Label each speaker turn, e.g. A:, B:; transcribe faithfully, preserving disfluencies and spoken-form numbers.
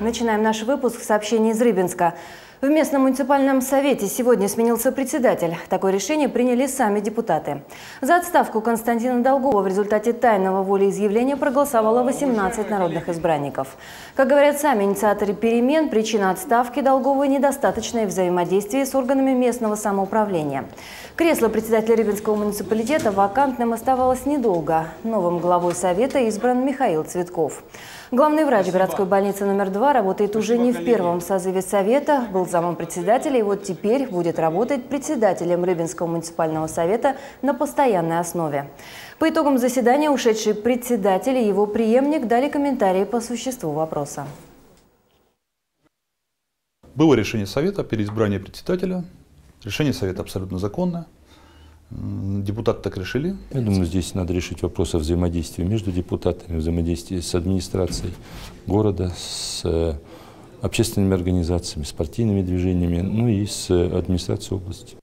A: Начинаем наш выпуск с сообщений из Рыбинска. В местном муниципальном совете сегодня сменился председатель. Такое решение приняли сами депутаты. За отставку Константина Долгова в результате тайного волеизъявления проголосовало восемнадцать народных избранников. Как говорят сами инициаторы перемен, причина отставки Долгова – недостаточное взаимодействие с органами местного самоуправления. Кресло председателя Рыбинского муниципалитета вакантным оставалось недолго. Новым главой совета избран Михаил Цветков. Главный врач городской больницы номер два работает уже не в первом созыве совета, был замом председателя и вот теперь будет работать председателем Рыбинского муниципального совета на постоянной основе. По итогам заседания ушедший председатель и его преемник дали комментарии по существу вопроса.
B: Было решение совета о переизбрании председателя. Решение совета абсолютно законное. Депутаты так решили.
C: Я думаю, здесь надо решить вопрос о взаимодействии между депутатами, взаимодействии с администрацией города, с общественными организациями, с партийными движениями, ну и с администрацией области.